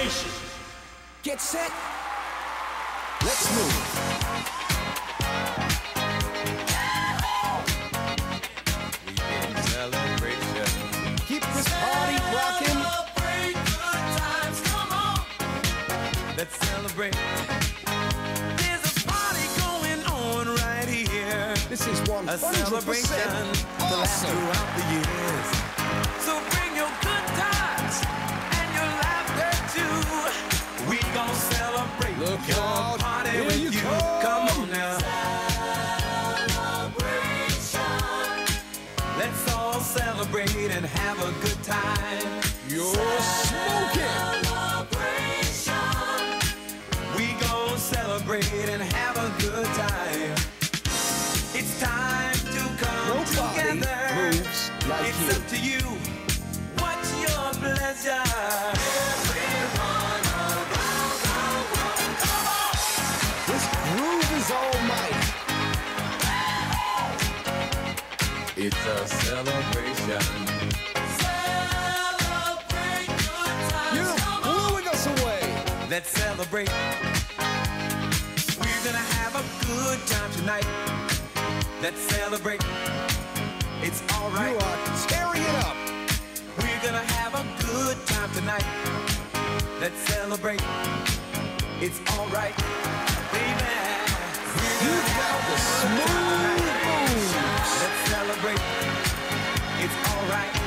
celebration. Get set. Let's move. Weekend celebration. Keep this party rocking. Celebrate good times, come on. Let's celebrate. There's a party going on right here. This is 100% A celebration to last awesome. throughout the years. So bring your good times and your laughter too. We gon' celebrate Look your out, party here with you you. come. On now. Celebration. Let's all celebrate and have a good time. You're smoking. Celebration. We gon' celebrate and have a good time. It's time to come Nobody together. moves like It's you. up to you. What's your pleasure? Everyone around the world, come on. This groove is almighty. It's a celebration. Celebrate good times. You're Come on. blowing us away. Let's celebrate. We're gonna have a good time tonight. Let's celebrate. It's You alright. are tearing it up. We're gonna have a good time tonight. Let's celebrate. It's alright, baby. We're You gonna have got a the good time smooth tonight. moves. Let's celebrate. It's alright.